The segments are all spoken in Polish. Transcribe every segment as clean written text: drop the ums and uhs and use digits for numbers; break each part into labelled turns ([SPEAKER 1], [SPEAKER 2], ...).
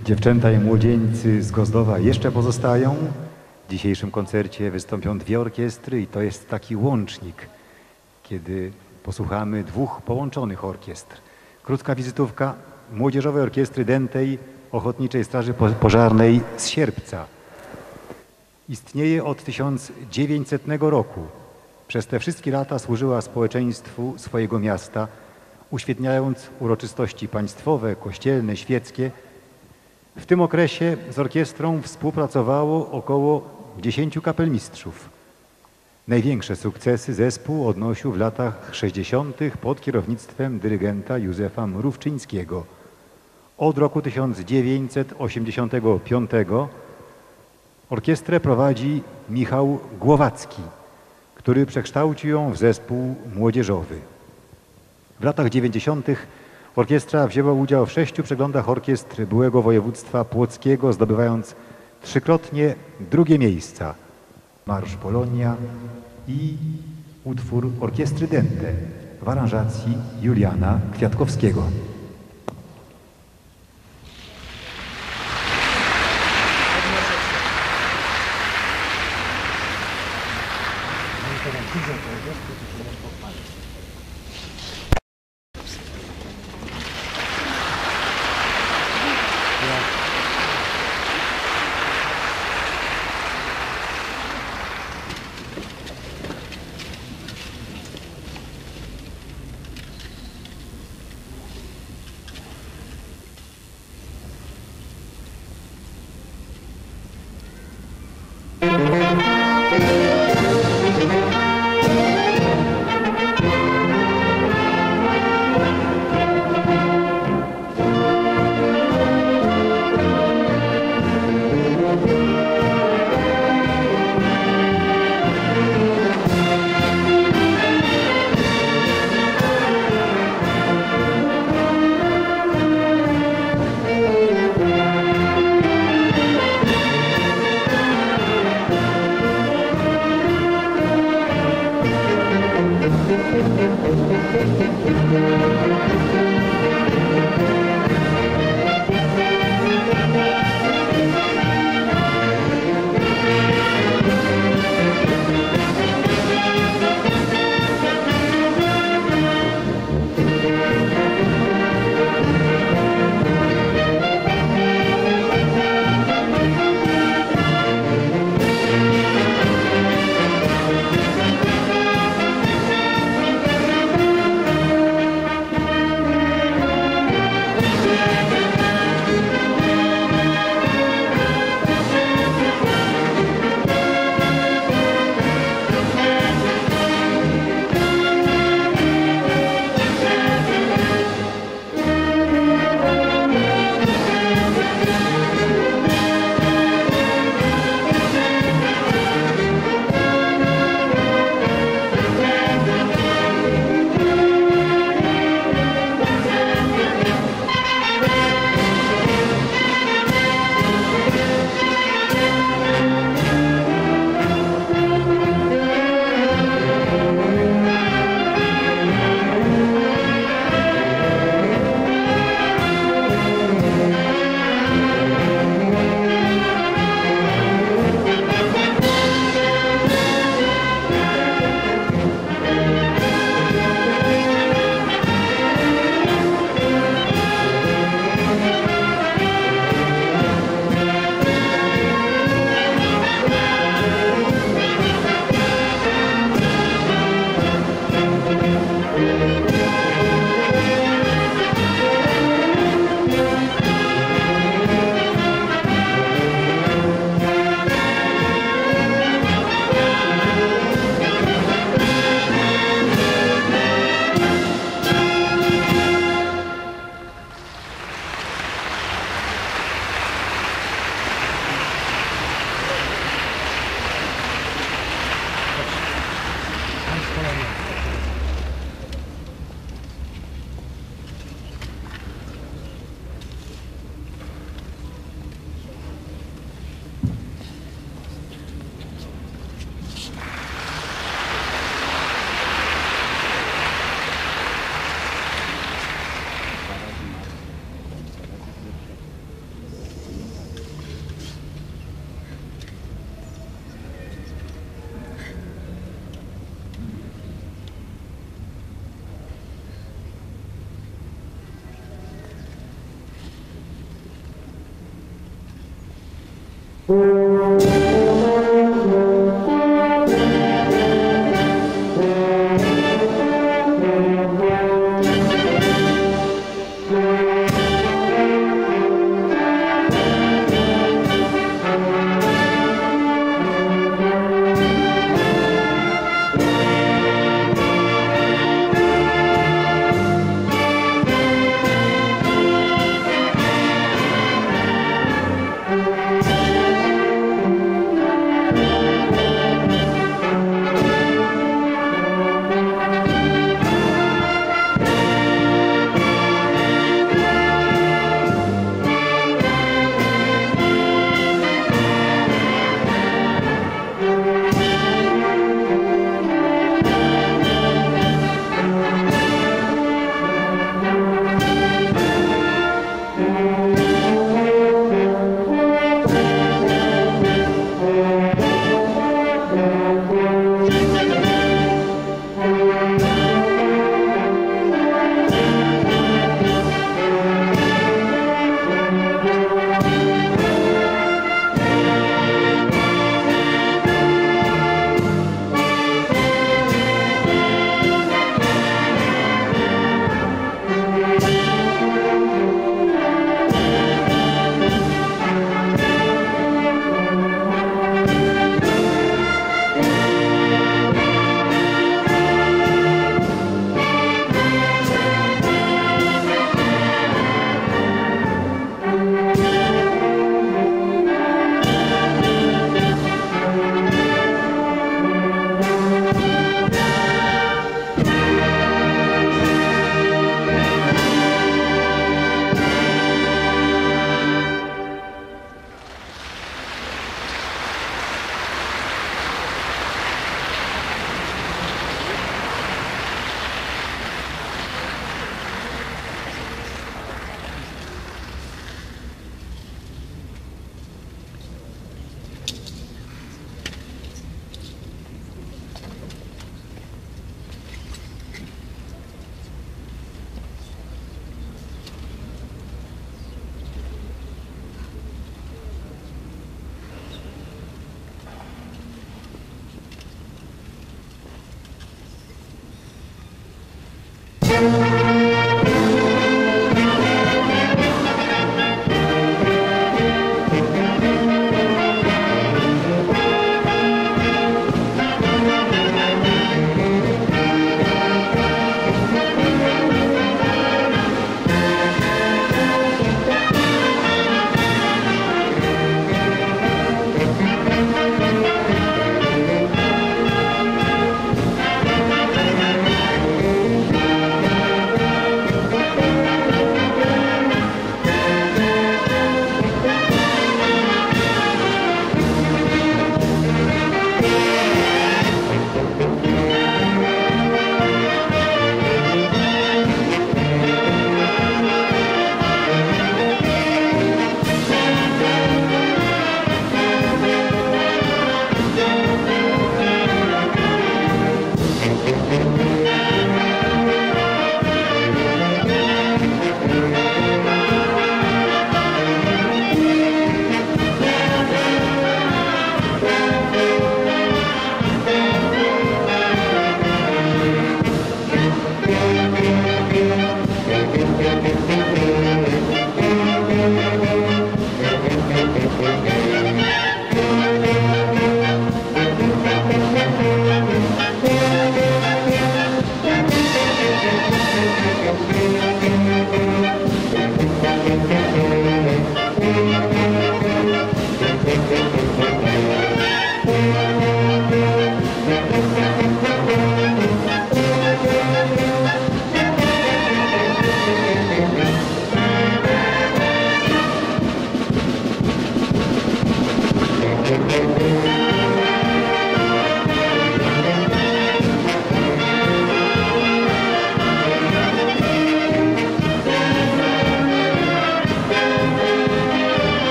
[SPEAKER 1] Dziewczęta i młodzieńcy z Gozdowa jeszcze pozostają. W dzisiejszym koncercie wystąpią dwie orkiestry i to jest taki łącznik, kiedy posłuchamy dwóch połączonych orkiestr. Krótka wizytówka Młodzieżowej Orkiestry Dętej Ochotniczej Straży Pożarnej z Sierpca. Istnieje od 1900 roku. Przez te wszystkie lata służyła społeczeństwu swojego miasta, uświetniając uroczystości państwowe, kościelne, świeckie. W tym okresie z orkiestrą współpracowało około 10 kapelmistrzów. Największe sukcesy zespół odnosił w latach 60. pod kierownictwem dyrygenta Józefa Mrówczyńskiego. Od roku 1985 orkiestrę prowadzi Michał Głowacki, który przekształcił ją w zespół młodzieżowy. W latach 90. orkiestra wzięła udział w 6 przeglądach orkiestr byłego województwa płockiego, zdobywając trzykrotnie drugie miejsca. Marsz Polonia i utwór Orkiestry Dęte w aranżacji Juliana Kwiatkowskiego.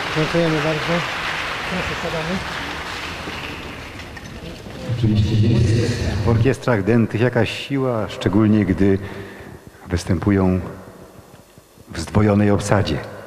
[SPEAKER 2] Dziękujemy bardzo. Proszę, siadamy.
[SPEAKER 1] Oczywiście jest w orkiestrach dętych jakaś siła, szczególnie gdy występują w zdwojonej obsadzie.